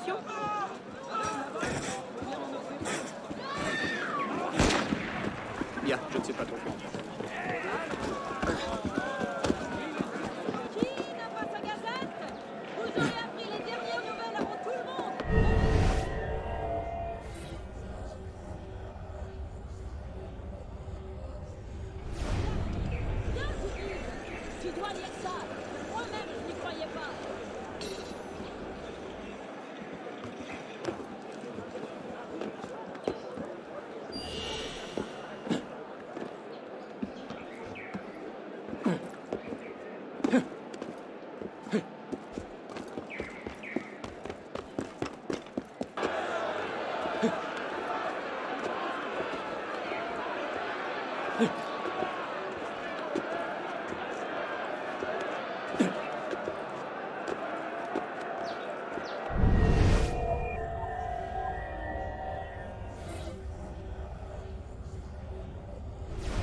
question? Bien, je ne sais pas trop quoi. Qui n'a pas sa gazette? Vous aurez appris les dernières nouvelles avant tout le monde. Bien, tu dois lire ça. Moi-même, je n'y croyais pas.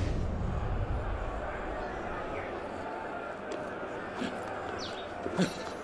Huh.